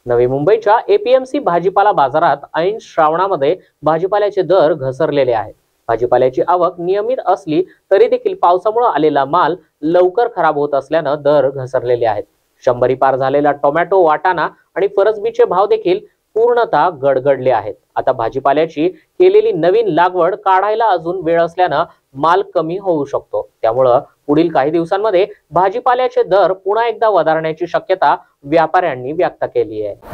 नवी मुंबईच्या एपीएमसी भाजीपाला बाजारात ऐन श्रावणामध्ये भाजीपाल्याचे दर घसरलेले आहेत। भाजीपाल्याची आवक नियमित असली तरी देखील पावसामुळे आलेला माल लवकर खराब होत असल्याने दर घसरलेले आहेत। 100 पार झालेला टोमॅटो, वाटाणा आणि फरसबीचे भाव देखील पूर्णतः गडगडले आहेत। आता भाजीपाल्याची केलेली नवीन लागवड काढायला अजून वेळ असल्याने माल कमी होऊ शकतो। त्यामुळे पुढील काही दिवसांमध्ये भाजीपाल्याचे दर पुन्हा एकदा वधारण्याची शक्यता व्यापाऱ्यांनी व्यक्त केली आहे।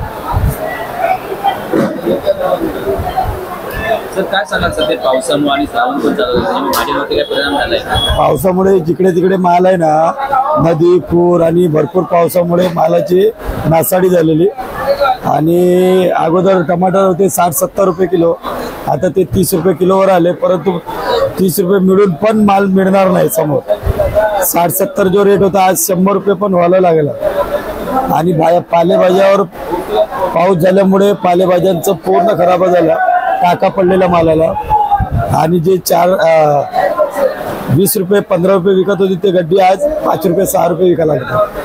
सर काय सांगाल सध्या पावसामुळे आणि श्रावण पण चालू आहे, भाजीवरती काय परिणाम झालाय? पावसामुळे जिकडे तिकडे माल आहे ना, नदी पूर आणि भरपूर पावसामुळे मालाची नासाडी झालेली। आणि अगोदर टमाटर होते 60-70 रुपये किलो, आता ते 30 रुपये किलोवर आले। परंतु 30 रुपये मिळून पण माल मिळणार नाही समोर। 60-70 जो रेट होता आज 100 रुपये पण व्हायला लागला। आणि पालेभाज्यावर पाऊस झाल्यामुळे पालेभाज्यांचं पूर्ण खराब झाला, टाका पडलेला मालाला। आणि जे 20 रुपये 15 रुपये विकत होती ते गड्डी आज 5 रुपये 6 रुपये विकायला लागतात।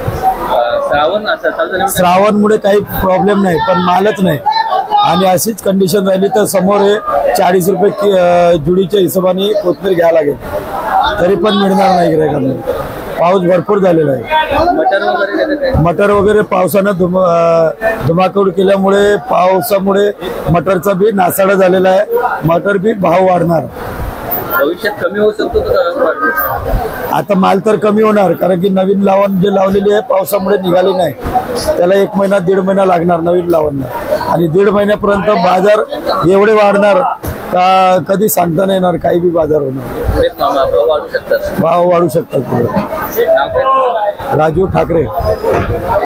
श्रावणमुळे काही प्रॉब्लेम नाही, पण मालच नाही। आणि अशीच कंडिशन राहिली तर समोर 40 रुपये जुडीच्या हिशोबाने कोथमीर घ्यायला लागेल, तरी पण मिळणार नाही गिऱ्हाईकांना। पाऊस भरपूर झालेला आहे। मटर वगैरे पावसानं धुमाकूळ केल्यामुळे पावसामुळे मटरचा बी नासाडा झालेला आहे। मटर बी भाव वाढणार, भविष्यात कमी होऊ शकतो का? आता माल तर कमी होणार, कारण की नवीन लावण जे लावलेली आहे पावसामुळे निघाली नाही। त्याला 1 महिना 1.5 महिना लागणार नवीन लावणला। आणि 1.5 महिन्यापर्यंत बाजार एवढे वाढणार का कधी सांगता नाही येणार। काही बी बाजार होणार, भाव वाढू शकतात। राजू ठाकरे।